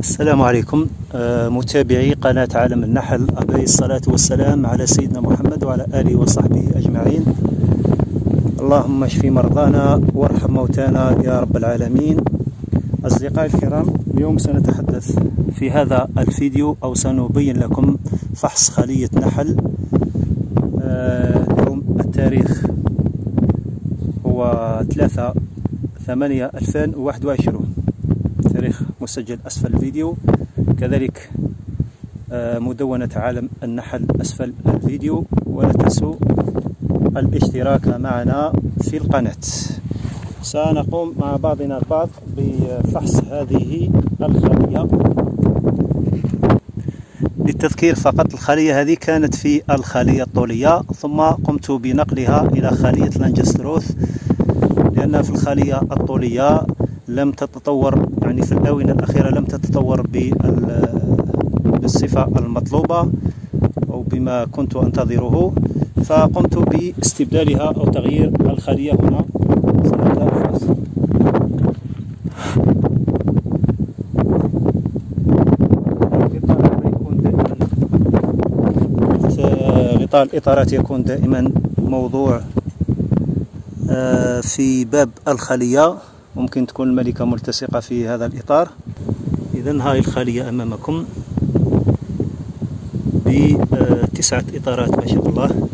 السلام عليكم متابعي قناة عالم النحل، عليه الصلاة والسلام على سيدنا محمد وعلى آله وصحبه أجمعين. اللهم اشف مرضانا وارحم موتانا يا رب العالمين. أصدقائي الكرام، اليوم سنتحدث في هذا الفيديو أو سنبين لكم فحص خلية نحل. اليوم التاريخ هو 3/8/2021، تاريخ مسجل أسفل الفيديو، كذلك مدونة عالم النحل أسفل الفيديو. ولا تنسوا الاشتراك معنا في القناة. سنقوم مع بعضنا البعض بفحص هذه الخلية. للتذكير فقط، الخلية هذه كانت في الخلية الطولية، ثم قمت بنقلها إلى خلية لانجستروث، لأن في الخلية الطولية لم تتطور، يعني في الآونة الأخيرة لم تتطور بالصفة المطلوبة أو بما كنت أنتظره، فقمت باستبدالها أو تغيير الخلية. هنا سنبدأ الفحص. غطاء الإطارات يكون دائما موضوع في باب الخلية، ممكن تكون الملكة ملتصقة في هذا الإطار. إذن هاي الخلية أمامكم ب9 إطارات ما شاء الله.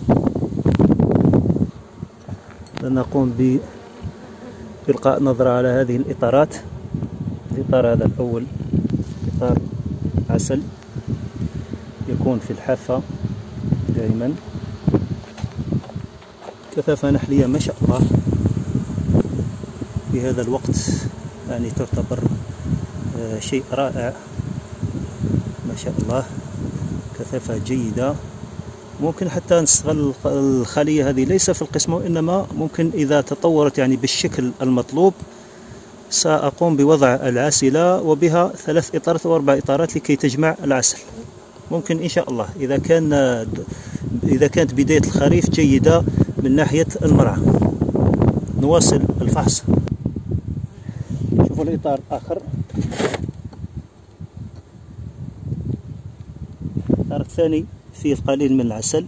نقوم بإلقاء نظرة على هذه الإطارات. الإطار هذا الأول إطار عسل، يكون في الحافة دائما، كثافة نحلية ما شاء الله في هذا الوقت، يعني تعتبر شيء رائع ما شاء الله، كثافة جيدة. ممكن حتى نستغل الخلية هذه ليس في القسم، وإنما ممكن إذا تطورت يعني بالشكل المطلوب سأقوم بوضع العاسلة وبها 3 إطارات أو 4 إطارات لكي تجمع العسل. ممكن إن شاء الله إذا كانت بداية الخريف جيدة من ناحية المرعى. نواصل الفحص. شوفوا الإطار الآخر، الإطار الثاني فيه القليل من العسل،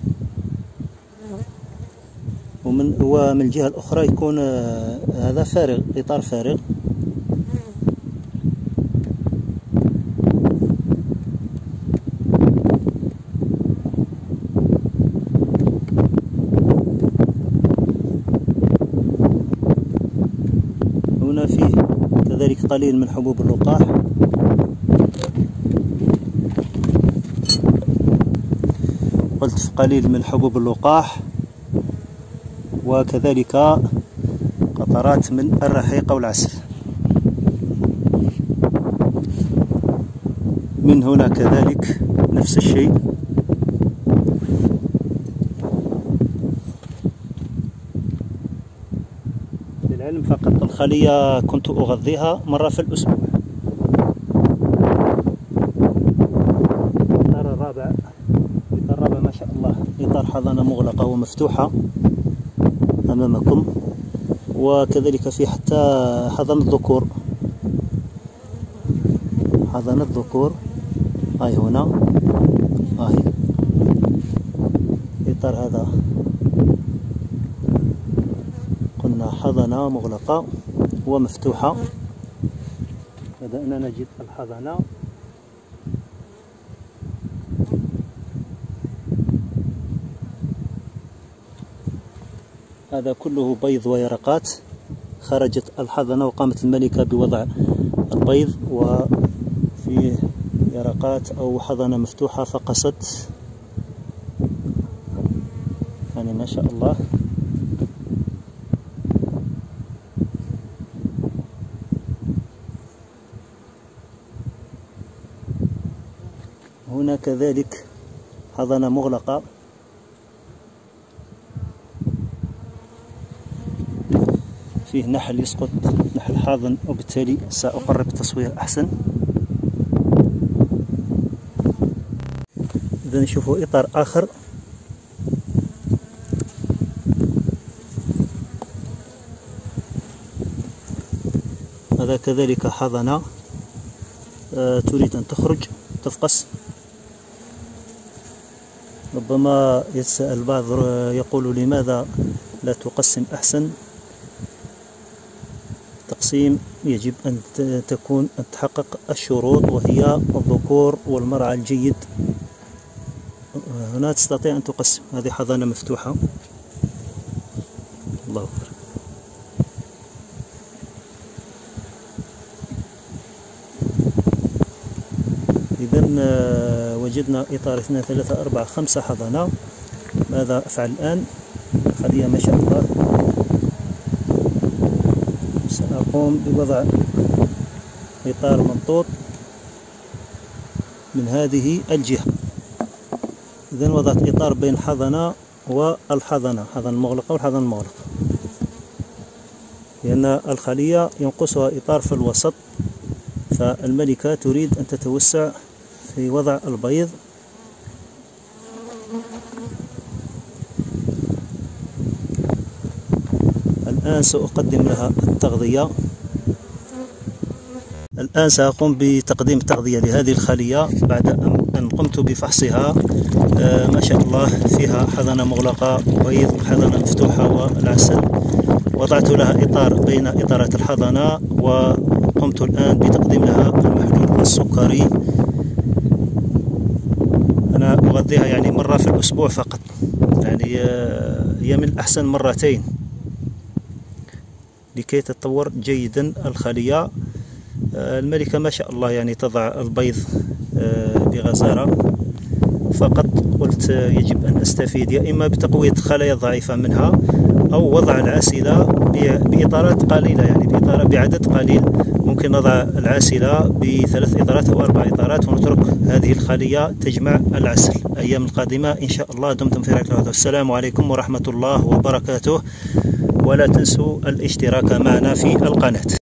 ومن الجهة الأخرى يكون هذا فارغ، إطار فارغ. هنا فيه كذلك قليل من حبوب اللقاح. قلت قليل من حبوب اللقاح، وكذلك قطرات من الرحيق أو العسل. من هنا كذلك نفس الشيء. للعلم فقط الخلية كنت أغذيها مرة في الأسبوع. الإطار الرابع ما شاء الله، إطار حضانة مغلقة ومفتوحة أمامكم، وكذلك في حتى حضانة الذكور. حضانة الذكور هاي هنا، هاي إطار هذا قلنا حضانة مغلقة ومفتوحة. بدأنا نجد الحضانة. هذا كله بيض ويرقات. خرجت الحضانة وقامت الملكة بوضع البيض، وفي يرقات أو حضانة مفتوحة فقست، يعني ما شاء الله. هنا كذلك حضانة مغلقة، فيه نحل يسقط، نحل حاضن، وبالتالي سأقرب التصوير أحسن. إذا نشوفوا إطار آخر. هذا كذلك حضنة تريد أن تخرج تفقس. ربما يتساءل البعض يقول لماذا لا تقسم أحسن؟ التقسيم يجب أن تحقق الشروط، وهي الذكور والمرعى الجيد. هنا تستطيع أن تقسم. هذه حضانة مفتوحة. الله أكبر. إذن وجدنا إطار 2 3 4 5 حضانة. ماذا أفعل الآن؟ الخلية ما شاء الله سأقوم بوضع إطار ممطوط من هذه الجهة. إذن وضعت إطار بين الحضانة والحضانة، حضانة مغلقة والحضانة المغلقة، لأن الخلية ينقصها إطار في الوسط، فالملكة تريد أن تتوسع في وضع البيض. الآن سأقدم لها التغذية. الآن سأقوم بتقديم التغذية لهذه الخلية بعد أن قمت بفحصها. ما شاء الله فيها حضانة مغلقة وبيض وحضانة مفتوحة والعسل. وضعت لها إطار بين إطارات الحضانة، وقمت الآن بتقديم لها المحلول السكري. أنا أغذيها يعني مرة في الأسبوع فقط، يعني هي من الأحسن مرتين لكي تتطور جيدا الخلية. الملكة ما شاء الله يعني تضع البيض بغزارة. فقط قلت يجب أن أستفيد يا إما بتقوية خلايا ضعيفة منها، أو وضع العاسلة بإطارات قليلة، يعني بعدد قليل. ممكن نضع العاسلة ب3 إطارات أو 4 إطارات، ونترك هذه الخلية تجمع العسل. الأيام القادمة إن شاء الله. دمتم في رعاية الله. والسلام عليكم ورحمة الله وبركاته. ولا تنسوا الاشتراك معنا في القناة.